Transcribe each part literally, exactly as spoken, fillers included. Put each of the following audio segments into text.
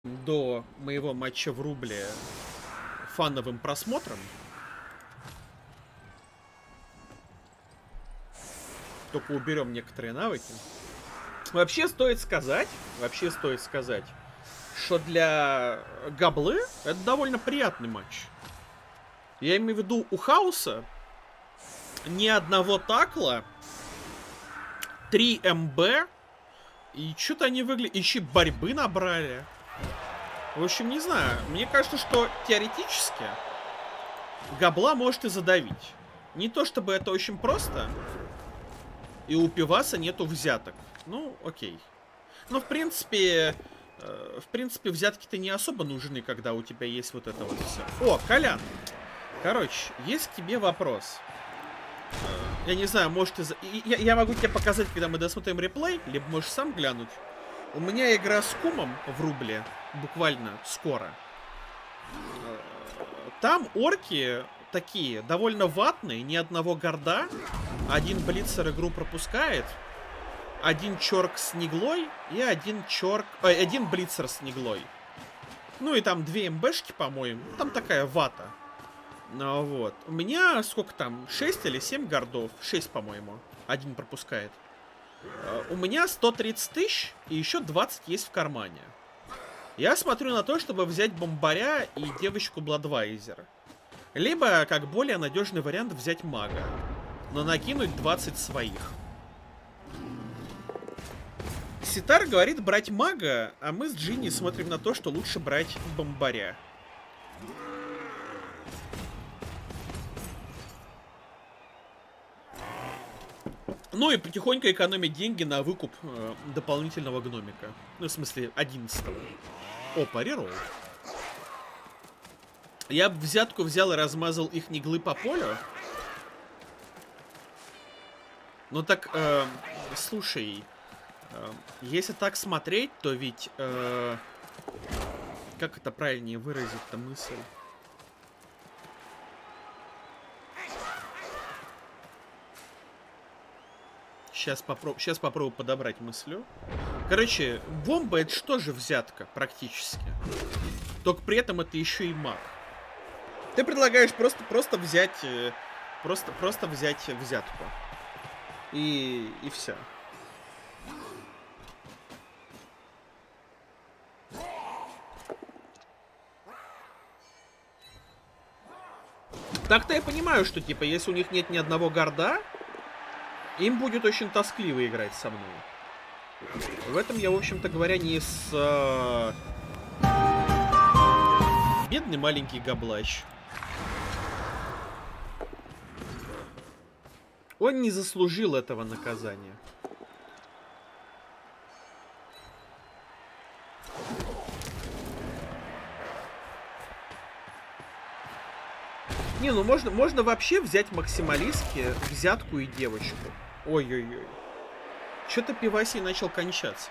до моего матча в рубле фановым просмотром. Только уберем некоторые навыки. Вообще стоит сказать, вообще стоит сказать, что для Габлы это довольно приятный матч. Я имею в виду, у Хаоса ни одного такла, три эм бэ, и что-то они выглядят... Еще борьбы набрали. В общем, не знаю. Мне кажется, что теоретически Габла может и задавить. Не то чтобы это очень просто. И у Пиваса нету взяток. Ну, окей. Но, в принципе... Э, в принципе, взятки-то не особо нужны, когда у тебя есть вот это вот все. О, Колян! Короче, есть к тебе вопрос. Я не знаю, может, из... я, я могу тебе показать, когда мы досмотрим реплей, либо можешь сам глянуть. У меня игра с Кумом в рубле буквально скоро. Там орки такие, довольно ватные, ни одного горда. Один блицер игру пропускает. Один чорк с неглой и один чорк... Э, один блицер с неглой. Ну и там две эмбэшки, по-моему. Там такая вата. Ну вот. У меня сколько там? шесть или семь гордов? шесть, по-моему. Один пропускает. У меня сто тридцать тысяч и еще двадцать есть в кармане. Я смотрю на то, чтобы взять бомбаря и девочку Бладвайзер. Либо, как более надежный вариант, взять мага. Но накинуть двадцать своих. Ситар говорит брать мага, а мы с Джинни смотрим на то, что лучше брать бомбаря. Ну и потихоньку экономить деньги на выкуп э, дополнительного гномика. Ну, в смысле, одиннадцатого. Опа, реролл. Я бы взятку взял и размазал их неглы по полю. Ну так, э, слушай, э, если так смотреть, то ведь... Э, как это правильнее выразить-то мысль? Сейчас, попро Сейчас попробую подобрать мыслю. Короче, бомба это что же взятка, практически. Только при этом это еще и маг. Ты предлагаешь просто, просто взять... Просто, просто взять взятку. И, и все. Так-то я понимаю, что типа, если у них нет ни одного гарда, им будет очень тоскливо играть со мной. В этом я, в общем-то говоря, не с... Э... Бедный маленький габлач. Он не заслужил этого наказания. Не, ну можно, можно вообще взять максималистки, взятку и девочку. Ой-ой-ой. Что-то Пивасий начал кончаться.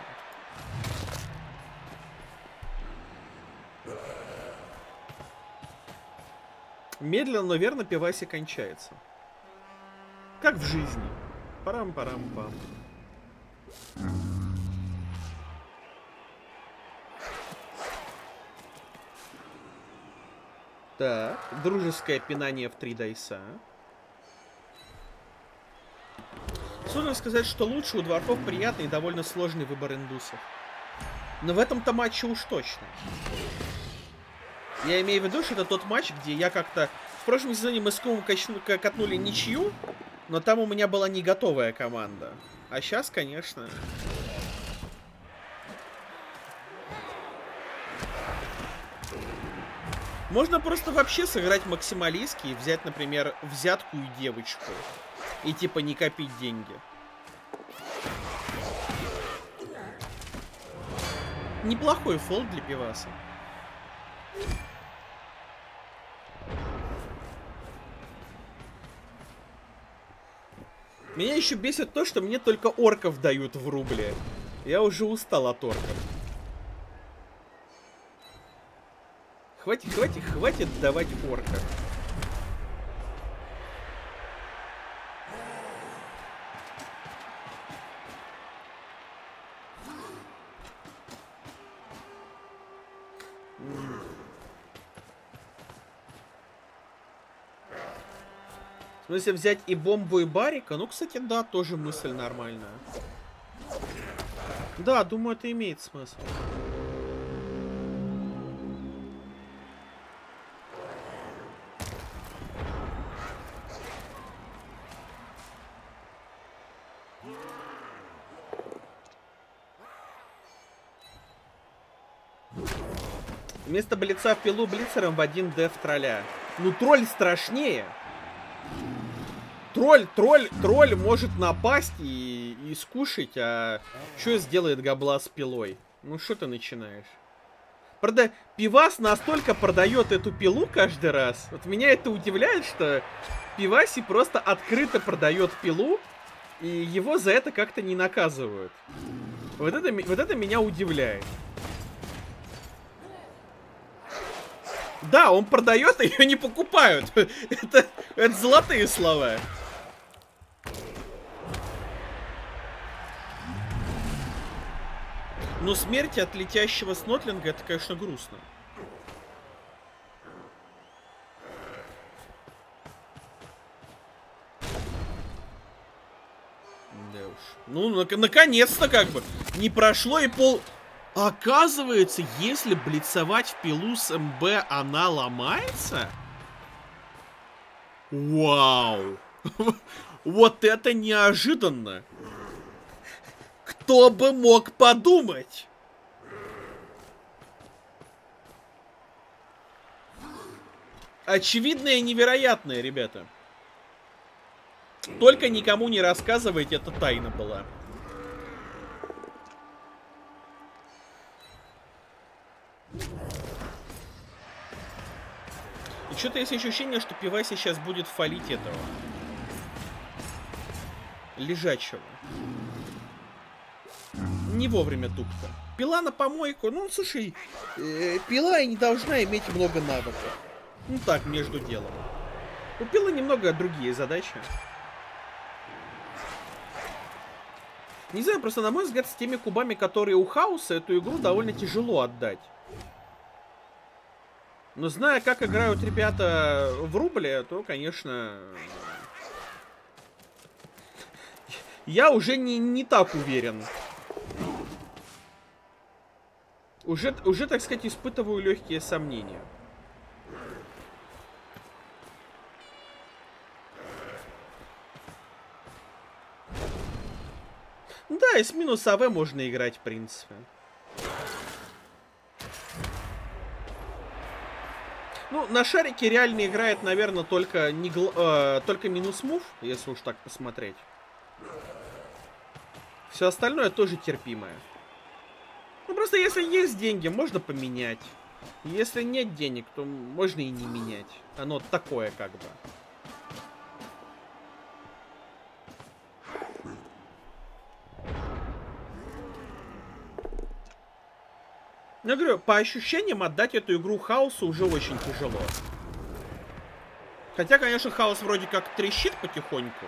Медленно, но верно Пивасий кончается. Как в жизни. Парам-парам-пам. Так, дружеское пинание в три дайса. Сложно сказать, что лучше, у дворфов приятный и довольно сложный выбор индусов. Но в этом-то матче уж точно. Я имею в виду, что это тот матч, где я как-то... В прошлом сезоне мы с Кумом катнули ничью, но там у меня была не готовая команда. А сейчас, конечно... Можно просто вообще сыграть максималистки и взять, например, взятку и девочку. И типа не копить деньги. Неплохой фолд для Пиваса. Меня еще бесит то, что мне только орков дают в рубле. Я уже устал от орков. Хватит, хватит, хватит давать орка. В смысле, взять и бомбу, и барика? Ну, кстати, да, тоже мысль нормальная. Да, думаю, это имеет смысл. Вместо блица в пилу блицером в один деф тролля. Ну, тролль страшнее. Тролль, тролль, тролль может напасть и, и скушать, а что сделает габла с пилой? Ну, что ты начинаешь? Правда, Пивас настолько продает эту пилу каждый раз. Вот меня это удивляет, что Пиваси просто открыто продает пилу, и его за это как-то не наказывают. Вот это, вот это меня удивляет. Да, он продает, а ее не покупают. это, это золотые слова. Но смерть от летящего снотлинга, это, конечно, грустно. Да уж. Ну, наконец-то как бы. Не прошло и пол... Оказывается, если блицевать в пилу с МБ, она ломается? Вау! Вот это неожиданно! Кто бы мог подумать? Очевидное и невероятное, ребята. Только никому не рассказывайте, это тайна была. И что-то есть ощущение, что Пиваси сейчас будет фалить этого лежачего. Не вовремя тупо. Пила на помойку. Ну, слушай, э, пила и не должна иметь много навыков. Ну так, между делом. У пилы немного другие задачи. Не знаю, просто на мой взгляд, с теми кубами, которые у Хаоса, эту игру довольно тяжело отдать. Но зная, как играют ребята в рубле, то, конечно... Я уже не, не так уверен. Уже, уже, так сказать, испытываю легкие сомнения. Да, и с минус АВ можно играть, в принципе. Ну, на шарике реально играет, наверное, только, не гл... э, только минус мув, если уж так посмотреть. Все остальное тоже терпимое. Ну, просто если есть деньги, можно поменять. Если нет денег, то можно и не менять. Оно такое как бы. Я говорю, по ощущениям отдать эту игру Хаосу уже очень тяжело. Хотя, конечно, Хаос вроде как трещит потихоньку.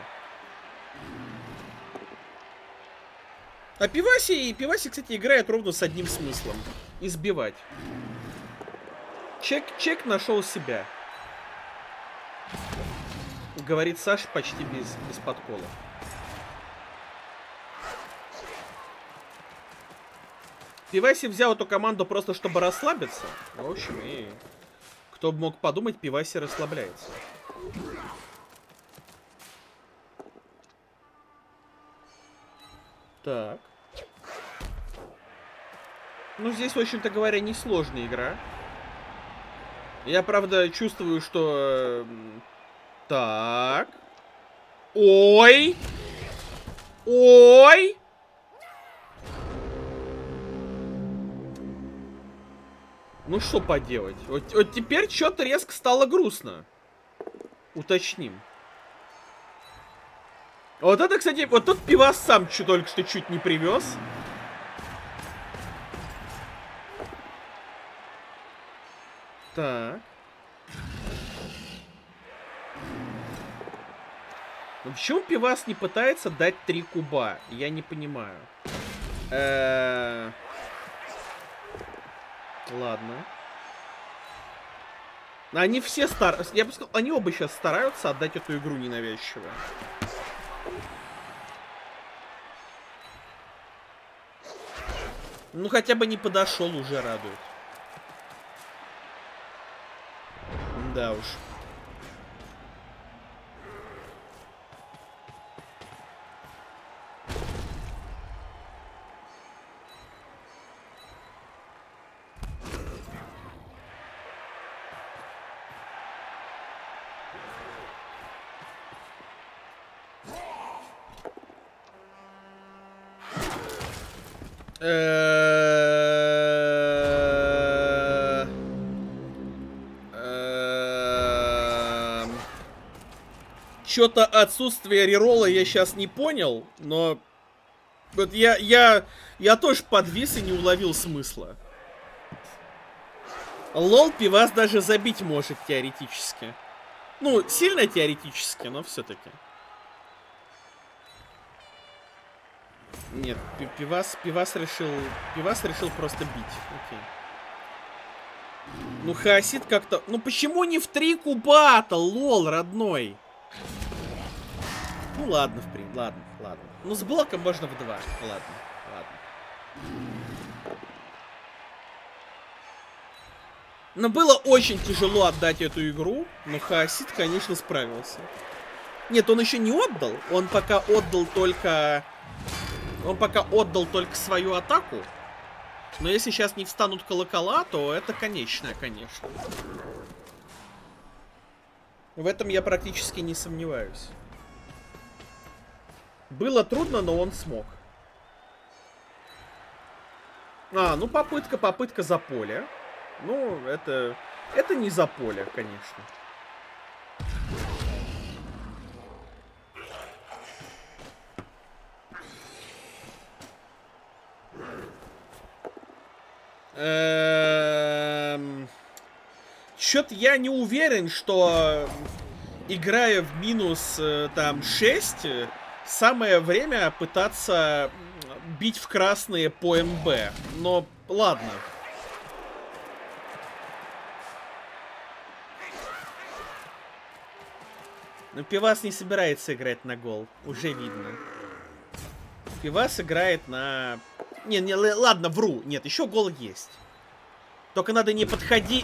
А Пиваси, Пиваси, кстати, играет ровно с одним смыслом. Избивать. Чек, чек нашел себя. Говорит Саша почти без, без подколов. Пиваси взял эту команду просто, чтобы расслабиться. В общем, и кто бы мог подумать, Пиваси расслабляется. Так. Ну, здесь, в общем-то говоря, несложная игра. Я, правда, чувствую, что... Так. Ой! Ой! Ну, что поделать? Вот, вот теперь что-то резко стало грустно. Уточним. Вот это, кстати, вот тут Пивас сам чуть, только что чуть не привез. Так. Ну, почему Пивас не пытается дать три куба? Я не понимаю. Э-э- Ладно. Они все стараются, я бы сказал, они оба сейчас стараются отдать эту игру ненавязчиво. Ну, хотя бы не подошел, уже радует. Да уж. Что-то отсутствие реролла я сейчас не понял, но вот я, я, я тоже подвис и не уловил смысла. Лол, Пивас даже забить может теоретически. Ну, сильно теоретически, но все-таки. Нет, Пивас, Пивас решил, Пивас решил просто бить. Окей. Ну, Хаосид как-то... Ну, почему не в три кубата, лол, родной? Ну, ладно, в принципе, ладно, ладно. Ну, с блоком можно в два. Ладно, ладно. Но было очень тяжело отдать эту игру, но Хаосид, конечно, справился. Нет, он еще не отдал. Он пока отдал только... Он пока отдал только свою атаку. Но если сейчас не встанут колокола, то это конечное, конечно. В этом я практически не сомневаюсь. Было трудно, но он смог. А, ну попытка, попытка за поле. Ну, это... Это не за поле, конечно. Эм... Чё-то я не уверен, что, играя в минус там шесть, самое время пытаться бить в красные по МБ. Но ладно. Но Пивас не собирается играть на гол. Уже видно. Пивас играет на... Не, не, ладно, вру. Нет, еще гол есть. Только надо не подходить...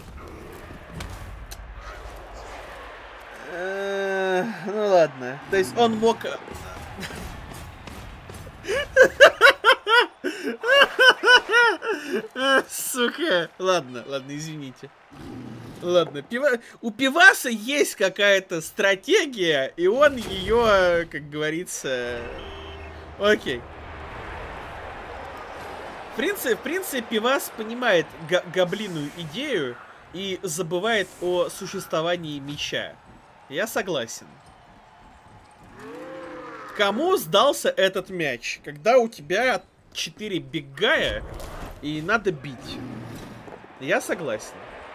Ну ладно. То есть он мог... Сука. Ладно, ладно, извините. Ладно, пива... у Пиваса есть какая-то стратегия, и он ее, как говорится... Окей. В принципе, в принципе, Пивас понимает гоблиную идею и забывает о существовании меча. Я согласен. Кому сдался этот мяч? Когда у тебя четыре биггая и надо бить. Я согласен.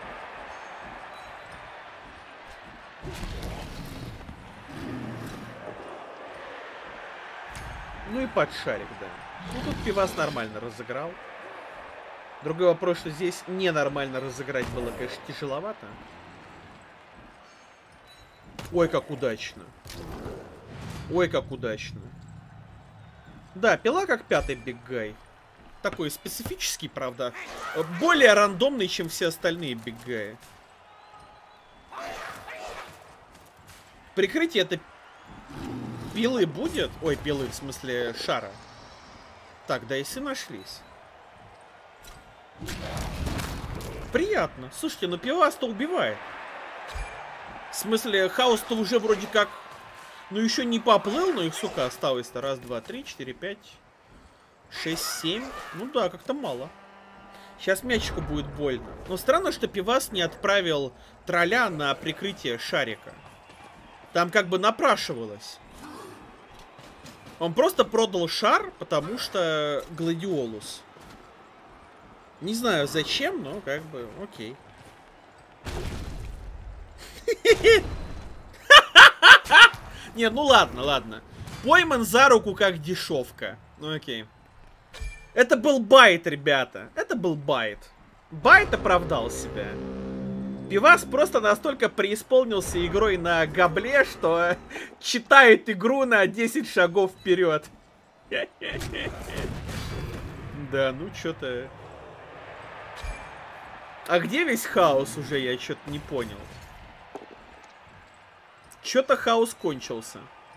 Ну и под шарик, да. Ну тут Пивас нормально разыграл. Другой вопрос, что здесь ненормально разыграть было, конечно, тяжеловато. Ой, как удачно. Ой, как удачно. Да, пила как пятый биггай. Такой специфический, правда. Более рандомный, чем все остальные биггаи. Прикрытие это пилы будет? Ой, пилы, в смысле шара. Так, да если нашлись. Приятно. Слушайте, ну Пивас-то убивает. В смысле, Хаос-то уже вроде как... Ну еще не поплыл, но их, сука, осталось-то. Раз, два, три, четыре, пять, шесть, семь. Ну да, как-то мало. Сейчас мячику будет больно. Но странно, что Пивас не отправил тролля на прикрытие шарика. Там как бы напрашивалось. Он просто продал шар, потому что Гладиолус. Не знаю зачем, но как бы окей. Не, ну ладно, ладно. Пойман за руку как дешевка. Ну окей. Это был байт, ребята. Это был байт. Байт оправдал себя. Пивас просто настолько преисполнился игрой на габле, что читает игру на десять шагов вперед. Да, ну что-то... А где весь хаос уже? Я что-то не понял. Что-то хаос кончился.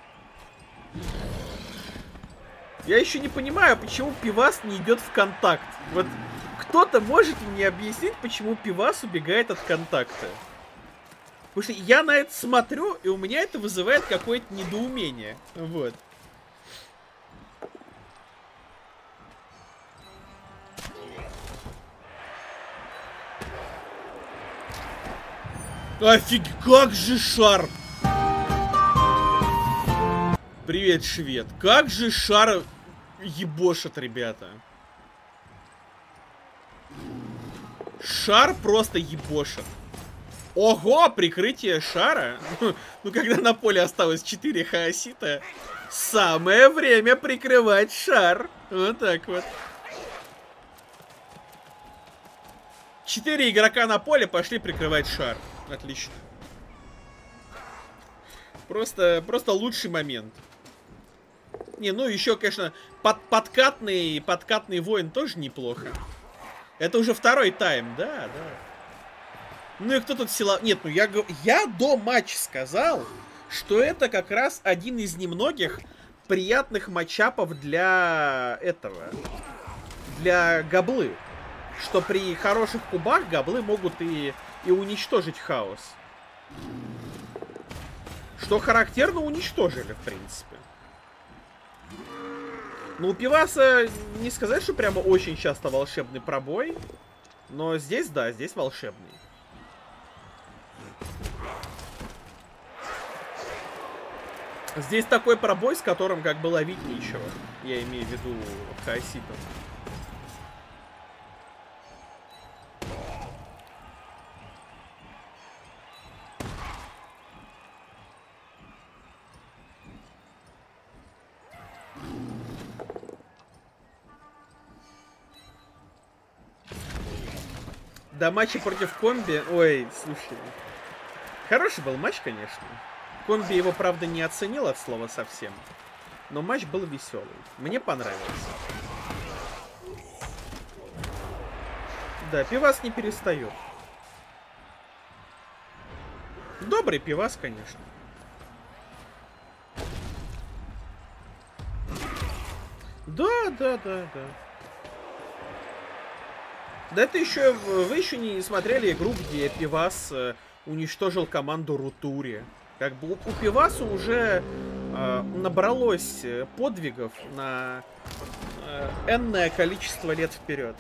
Я еще не понимаю, почему Пивас не идет в контакт. Вот кто-то может мне объяснить, почему Пивас убегает от контакта? Потому что я на это смотрю, и у меня это вызывает какое-то недоумение. Вот. Офиг, как же шар! Привет, швед. Как же шар ебошит, ребята. Шар просто ебошит. Ого, прикрытие шара. Ну, когда на поле осталось четыре хаосита, самое время прикрывать шар. Вот так вот. Четыре игрока на поле пошли прикрывать шар. Отлично. Просто, просто лучший момент. Не, ну еще, конечно, под, подкатный, подкатный воин тоже неплохо. Это уже второй тайм, да, да. Ну и кто тут сила... Нет, ну я, я до матча сказал, что это как раз один из немногих приятных матчапов для этого. Для габлы. Что при хороших кубах габлы могут и, и уничтожить хаос. Что характерно, уничтожили, в принципе. Ну, у Пиваса не сказать, что прямо очень часто волшебный пробой. Но здесь, да, здесь волшебный. Здесь такой пробой, с которым как бы ловить нечего. Я имею в виду хаоситов. Да, матчи против комби... Ой, слушай. Хороший был матч, конечно. Комби его, правда, не оценил от слова совсем. Но матч был веселый. Мне понравился. Да, Пивас не перестает. Добрый Пивас, конечно. Да, да, да, да. Да это еще... Вы еще не смотрели игру, где Пивас э, уничтожил команду Рутури. Как бы у, у Пиваса уже э, набралось подвигов на э, энное количество лет вперед.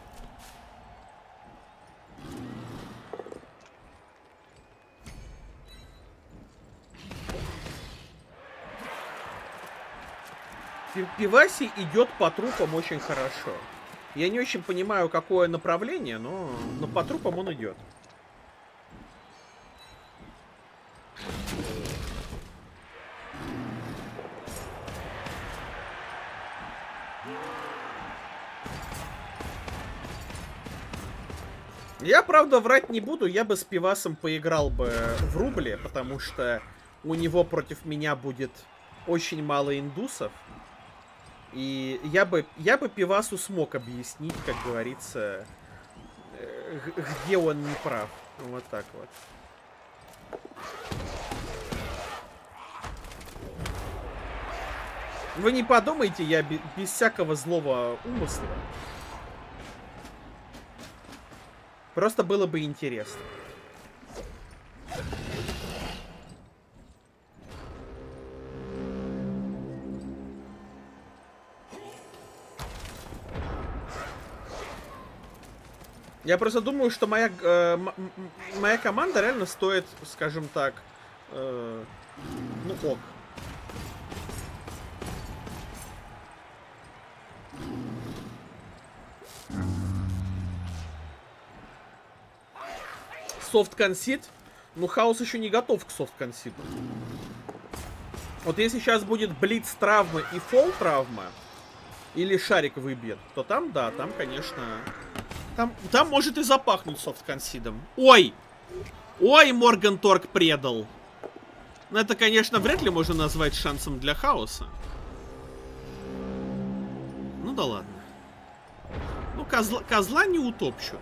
Пиваси идет по трупам очень хорошо. Я не очень понимаю, какое направление, но, но по трупам он идет. Я, правда, врать не буду, я бы с Пивасом поиграл бы в рубле, потому что у него против меня будет очень мало индусов. И я бы, я бы Пивасу смог объяснить, как говорится, где он не прав. Вот так вот. Вы не подумайте, я без всякого злого умысла. Просто было бы интересно. Я просто думаю, что моя, э, моя команда реально стоит, скажем так, э, ну ок. Софт-консид? Ну, хаос еще не готов к софт-консиду. Вот если сейчас будет блиц-травма и фолл-травма, или шарик выбьет, то там, да, там, конечно... Там, там может и запахнуть софт-консидом. Ой! Ой, Морган Торг предал. Но это, конечно, вряд ли можно назвать шансом для хаоса. Ну да ладно. Ну, козла, козла не утопчут.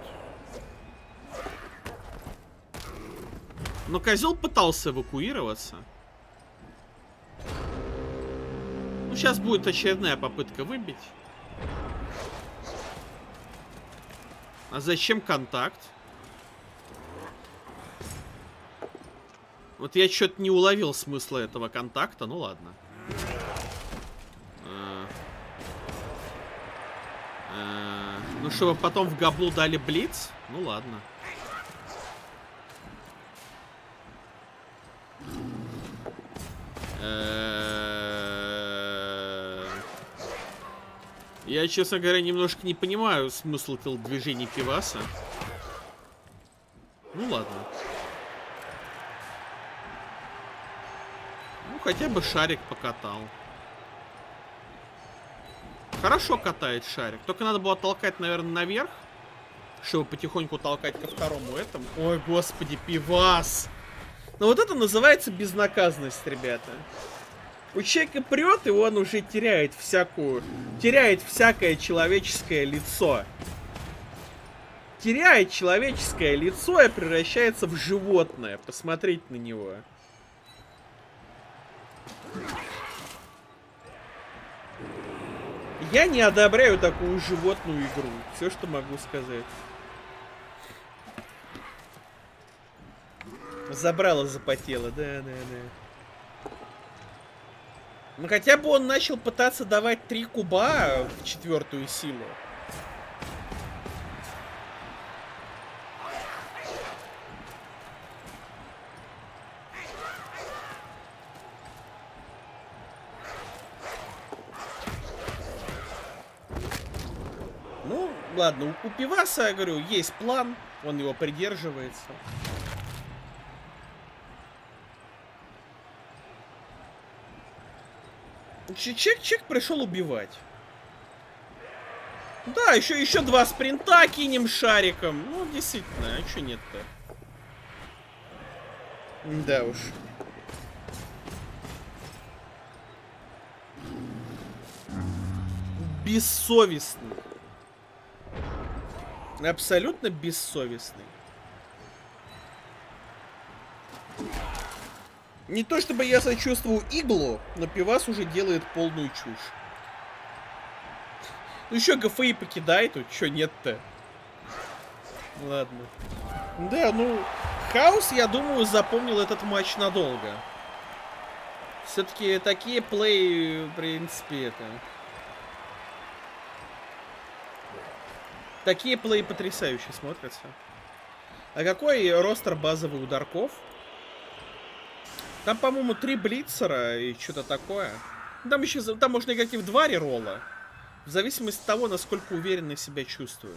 Но козел пытался эвакуироваться. Ну, сейчас будет очередная попытка выбить. А зачем контакт? Вот я что-то не уловил смысла этого контакта. Ну ладно. А... А... Ну, чтобы потом в габлу дали блиц? Ну ладно. Я, честно говоря, немножко не понимаю смысл телодвижений Пиваса. Ну ладно. Ну, хотя бы шарик покатал. Хорошо катает шарик. Только надо было толкать, наверное, наверх, чтобы потихоньку толкать ко второму этому. Ой, господи, Пивас! Ну вот это называется безнаказанность, ребята. У человека прет, и он уже теряет всякую... Теряет всякое человеческое лицо. Теряет человеческое лицо и превращается в животное. Посмотреть на него. Я не одобряю такую животную игру. Все, что могу сказать. Забрала, запотела, да, да, да. Ну хотя бы он начал пытаться давать три куба в четвертую силу. Ну, ладно, у Пиваса, я говорю, есть план, он его придерживается. Чек-чек пришел убивать. Да, еще, еще два спринта кинем шариком. Ну, действительно, а что нет-то? Да уж. Бессовестный. Абсолютно бессовестный. Не то чтобы я сочувствую Иглу, но Пивас уже делает полную чушь. Ну еще ГФИ покидает, тут что нет-то? Ладно. Да, ну, Хаос, я думаю, запомнил этот матч надолго. Все-таки такие плей, в принципе, это... Такие плей потрясающе смотрятся. А какой ростер базовый ударков? Там, по-моему, три блицера и что-то такое. Там еще, там можно играть и в два реролла. В зависимости от того, насколько уверенно себя чувствуешь.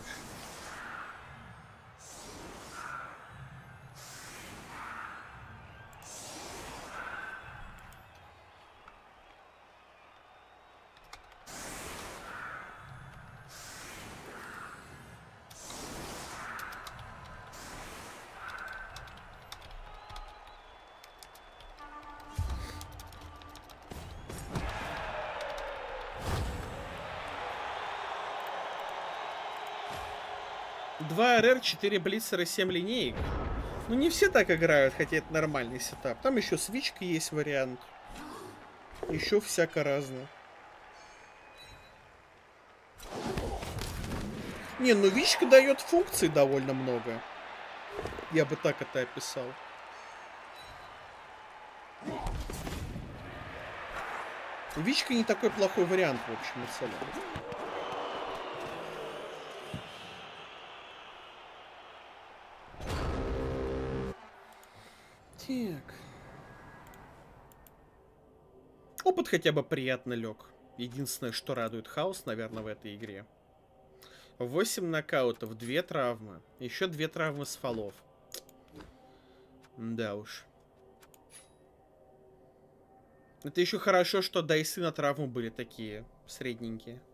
два эр эр, четыре блицера, семь линеек. Ну, не все так играют, хотя это нормальный сетап. Там еще свичка есть вариант. Еще всяко разное. Не, ну Вичка дает функций довольно много. Я бы так это описал. Вичка не такой плохой вариант, в общем и целом. Так. Опыт хотя бы приятно лег. Единственное, что радует Хаос, наверное, в этой игре. восемь нокаутов, две травмы. Еще две травмы с фолов. Да уж. Это еще хорошо, что дайсы на травму были такие средненькие.